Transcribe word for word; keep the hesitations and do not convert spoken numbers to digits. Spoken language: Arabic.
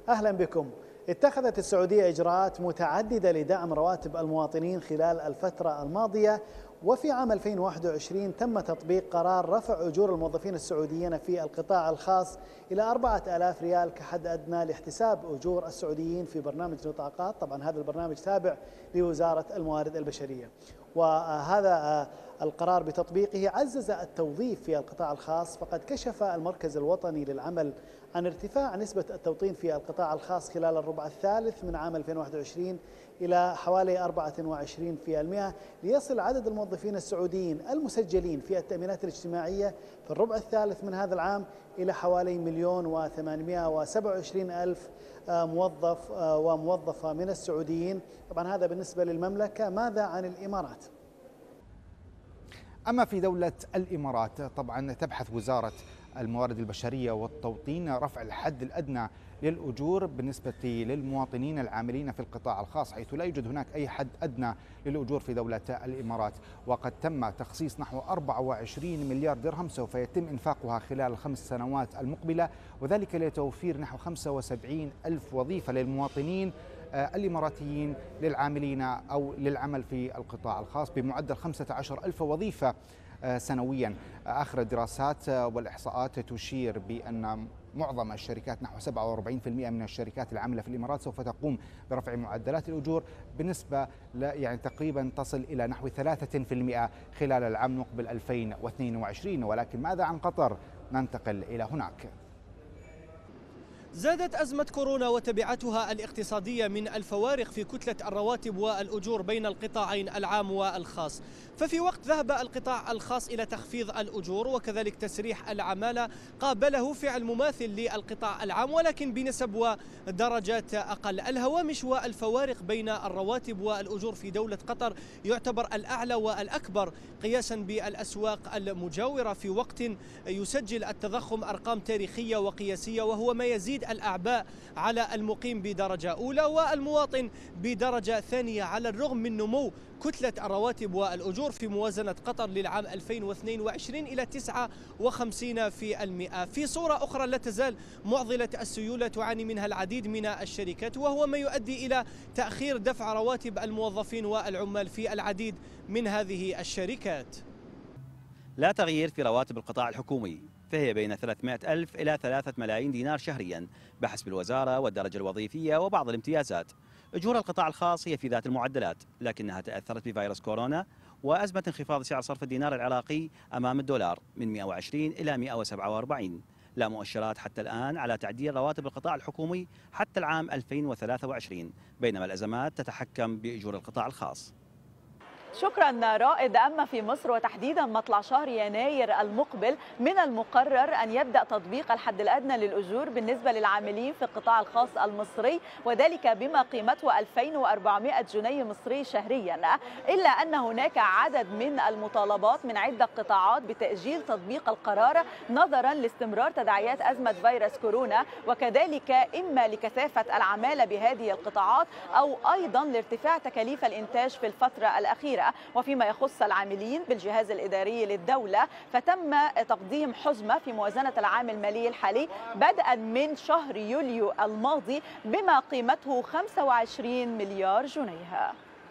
أهلا بكم. اتخذت السعودية إجراءات متعددة لدعم رواتب المواطنين خلال الفترة الماضية، وفي عام ألفين وواحد وعشرين تم تطبيق قرار رفع أجور الموظفين السعوديين في القطاع الخاص إلى أربعة آلاف ريال كحد أدنى لاحتساب أجور السعوديين في برنامج نطاقات. طبعا هذا البرنامج تابع لوزارة الموارد البشرية، وهذا القرار بتطبيقه عزز التوظيف في القطاع الخاص. فقد كشف المركز الوطني للعمل عن ارتفاع نسبة التوطين في القطاع الخاص خلال الربع الثالث من عام ألفين وواحد وعشرين إلى حوالي أربعة وعشرين بالمئة، ليصل عدد الموظفين السعوديين المسجلين في التأمينات الاجتماعية في الربع الثالث من هذا العام إلى حوالي مليون وثمانمئة وسبعة وعشرين ألف موظف وموظفة من السعوديين. طبعا هذا بالنسبة للمملكة. ماذا عن الإمارات؟ أما في دولة الإمارات طبعا تبحث وزارة الموارد البشرية والتوطين رفع الحد الأدنى للأجور بالنسبة للمواطنين العاملين في القطاع الخاص، حيث لا يوجد هناك أي حد أدنى للأجور في دولة الإمارات. وقد تم تخصيص نحو أربعة وعشرين مليار درهم سوف يتم إنفاقها خلال الخمس سنوات المقبلة، وذلك لتوفير نحو خمسة وسبعين ألف وظيفة للمواطنين الإماراتيين للعاملين أو للعمل في القطاع الخاص بمعدل خمسة عشر ألف وظيفة سنويا. آخر الدراسات والإحصاءات تشير بأن معظم الشركات نحو سبعة وأربعين بالمئة من الشركات العاملة في الإمارات سوف تقوم برفع معدلات الأجور بنسبة يعني تقريبا تصل إلى نحو ثلاثة بالمئة خلال العام المقبل ألفين واثنين وعشرين. ولكن ماذا عن قطر؟ ننتقل إلى هناك. زادت أزمة كورونا وتبعاتها الاقتصادية من الفوارق في كتلة الرواتب والأجور بين القطاعين العام والخاص. ففي وقت ذهب القطاع الخاص إلى تخفيض الأجور وكذلك تسريح العمالة، قابله فعل مماثل للقطاع العام ولكن بنسب ودرجات أقل. الهوامش والفوارق بين الرواتب والأجور في دولة قطر يعتبر الأعلى والأكبر قياسا بالأسواق المجاورة، في وقت يسجل التضخم أرقام تاريخية وقياسية، وهو ما يزيد الأعباء على المقيم بدرجة أولى والمواطن بدرجة ثانية، على الرغم من نمو كتلة الرواتب والأجور في موازنة قطر للعام ألفين واثنين وعشرين إلى تسعة وخمسين بالمئة. في صورة أخرى لا تزال معضلة السيولة تعاني منها العديد من الشركات، وهو ما يؤدي إلى تأخير دفع رواتب الموظفين والعمال في العديد من هذه الشركات. لا تغيير في رواتب القطاع الحكومي، فهي بين ثلاثمئة ألف إلى ثلاثة ملايين دينار شهريا بحسب الوزارة والدرجة الوظيفية وبعض الامتيازات. أجور القطاع الخاص هي في ذات المعدلات، لكنها تأثرت بفيروس كورونا وأزمة انخفاض سعر صرف الدينار العراقي أمام الدولار من مئة وعشرين إلى مئة وسبعة وأربعين. لا مؤشرات حتى الآن على تعديل رواتب القطاع الحكومي حتى العام ألفين وثلاثة وعشرين، بينما الأزمات تتحكم بأجور القطاع الخاص. شكرا رائد. أما في مصر وتحديدا مطلع شهر يناير المقبل من المقرر أن يبدأ تطبيق الحد الأدنى للأجور بالنسبة للعاملين في القطاع الخاص المصري، وذلك بما قيمته ألفين وأربعمئة جنيه مصري شهريا، إلا أن هناك عدد من المطالبات من عدة قطاعات بتأجيل تطبيق القرار نظرا لاستمرار تداعيات أزمة فيروس كورونا، وكذلك إما لكثافة العمالة بهذه القطاعات أو أيضا لارتفاع تكاليف الإنتاج في الفترة الأخيرة. وفيما يخص العاملين بالجهاز الإداري للدولة فتم تقديم حزمة في موازنة العام المالي الحالي بدءا من شهر يوليو الماضي بما قيمته خمسة وعشرين مليار جنيه.